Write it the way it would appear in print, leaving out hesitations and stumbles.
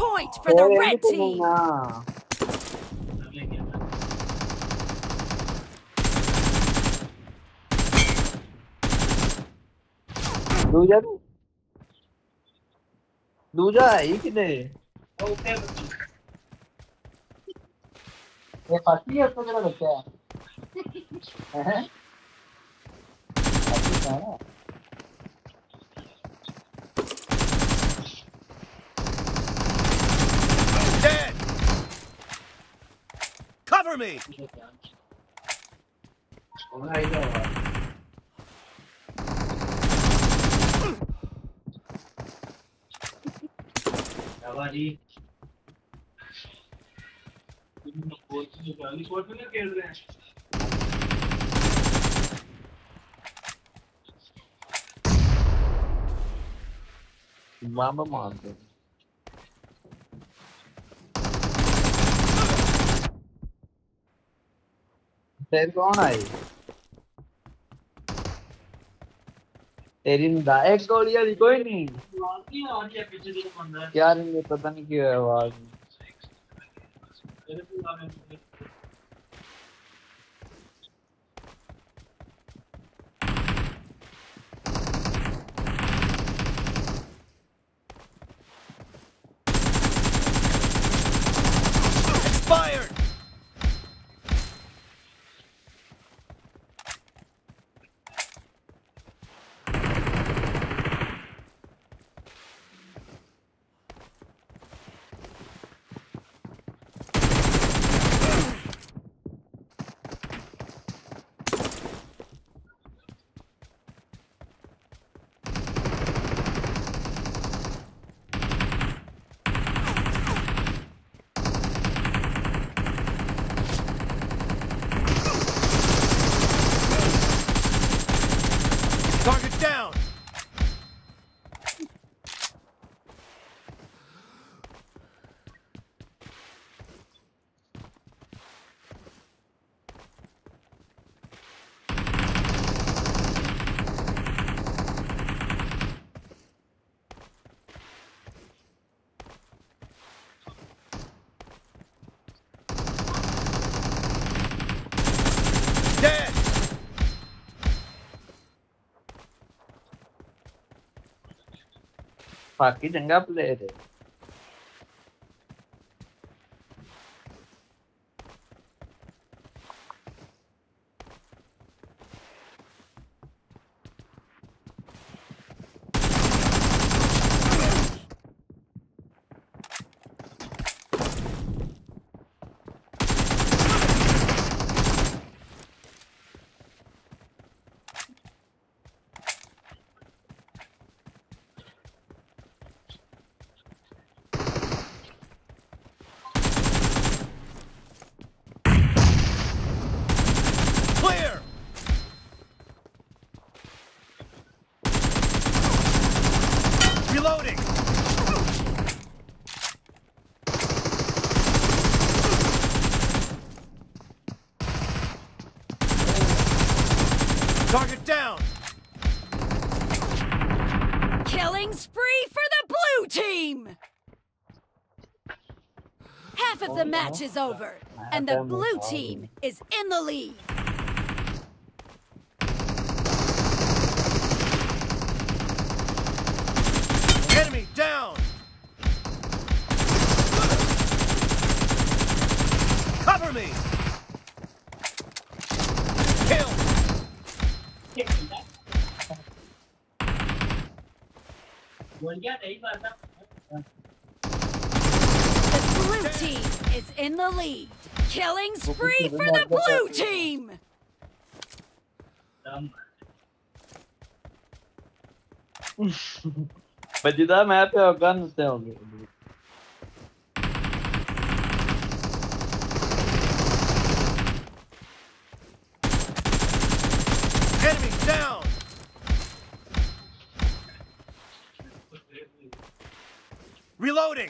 point for the red team. दूजा है किधर ये फाटी है तो जरा बच्चा है Dead. Cover me. मामा मारते तेरे कौन आई तेरी निगाह एक गोली वाली कोई नहीं यार ये पता नहीं क्यों है आवाज Expired. Target down. Dead. बाकी चंगा प्लेयर है Clear. Reloading. Target down. Killing spree for the blue team. Half of the match is over, and the blue team is in the lead. Enemy down. Cover me. Kill. The blue team is in the lead. Killing spree for the blue team. Bajida मैं पे होगा नुस्ते होंगे Enemy down. Reloading.